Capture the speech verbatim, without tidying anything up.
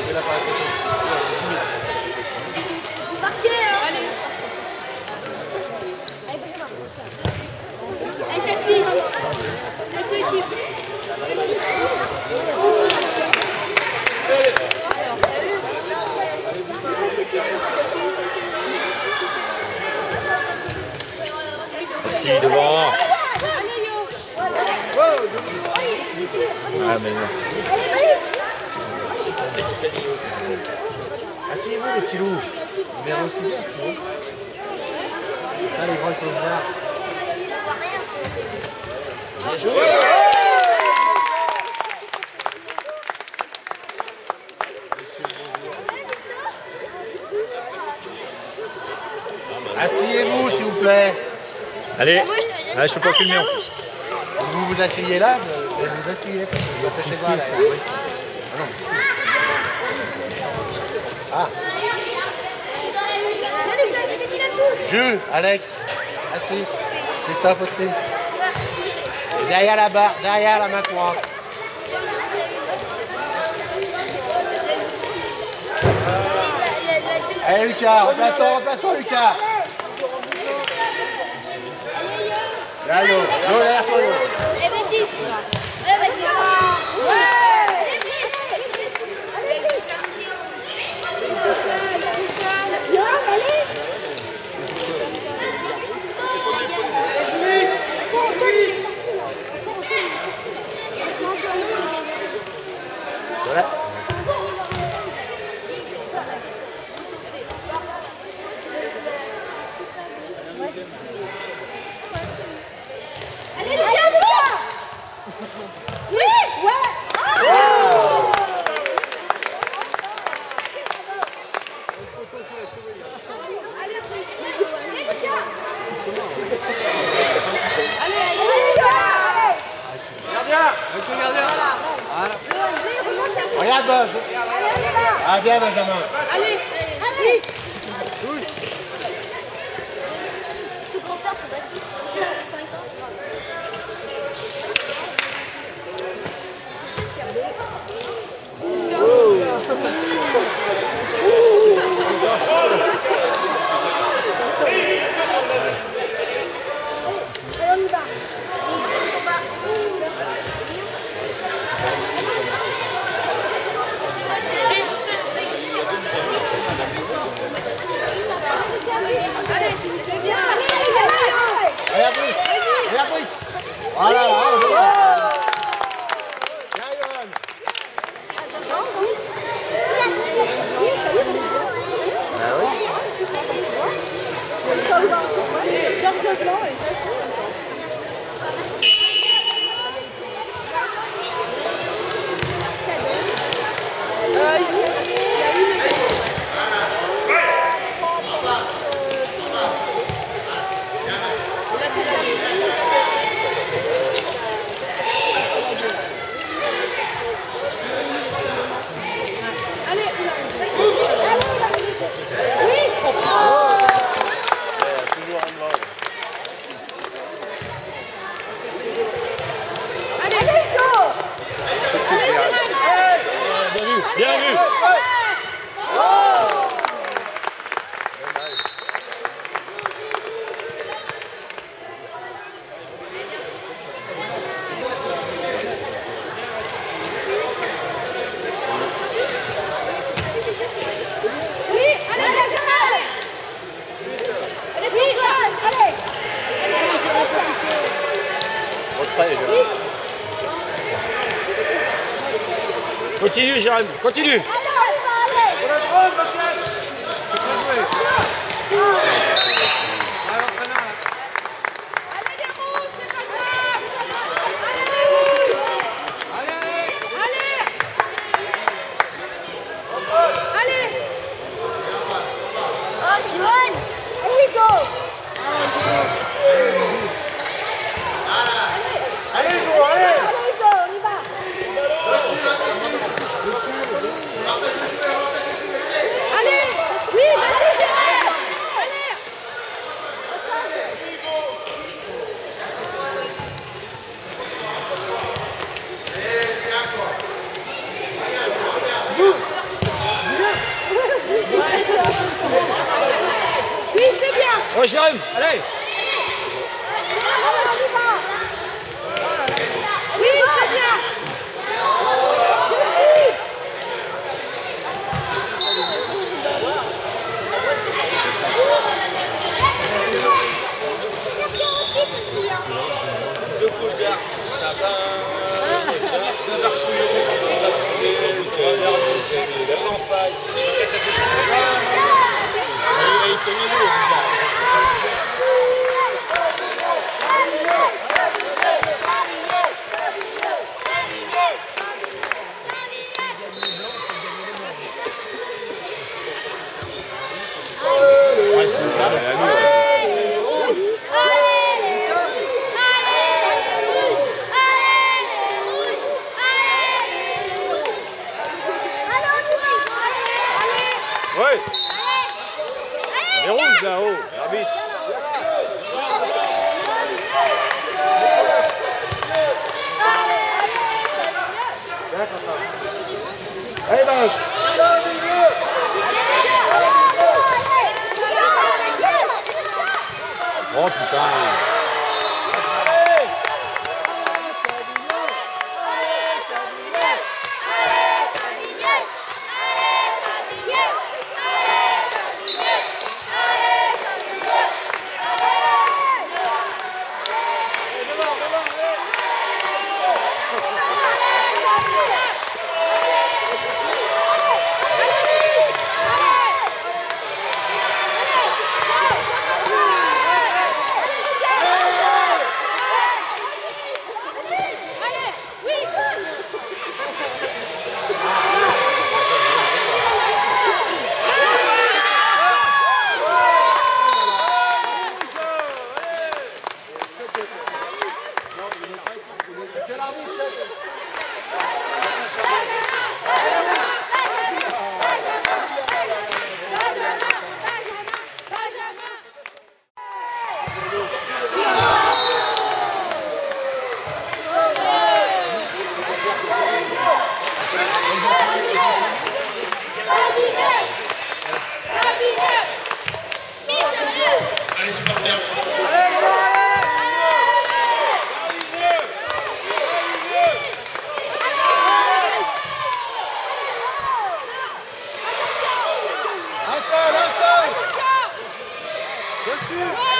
Marquez, hein. Allez. Allez, c'est fini. La coéquipe. Si, devant. Ah, mais non. Asseyez-vous les petits loups. Vous verrez aussi bien. Ah, les grands, ils peuvent voir. Bien joué. Asseyez-vous, s'il vous plaît. Allez, ah, je peux pas filmer en plus. Vous vous asseyez là, vous vous asseyez. Vous empêchez pas. Ah. Jeu, Alex. Assis. Christophe aussi. Et derrière la barre, derrière la main courante. Allez Lucas, remplaçons, remplaçons Lucas. Là, l'eau, l'eau derrière toi, l'eau. Et Baptiste. Ouais, Baptiste. Ouais. Voilà. Allez, Lucas, Lucas. Oui. Ouais. Oh. Allez, Lucas. Allez, allez, Lucas. Gardien. Avec le gardien. Voilà. Regarde, Bosch. Ah, bien, Benjamin. Allez, allez. Ce qu'on fait, c'est Baptiste. cinq ans. Regarde, Brice. Regarde, Brice. Voilà, bravo. Bien, Johan. Ah oui. Bien vu. Continue, Jérôme, continue. Ouais, Jérôme, allez. Oui, c'est bien. Deux couches d'arche, deux arçouillons, sans faille. Et il se met l'eau déjà. Ouais. Les rouges là-haut, l'arbitre. Allez, Baroche. Oh putain. Dessus.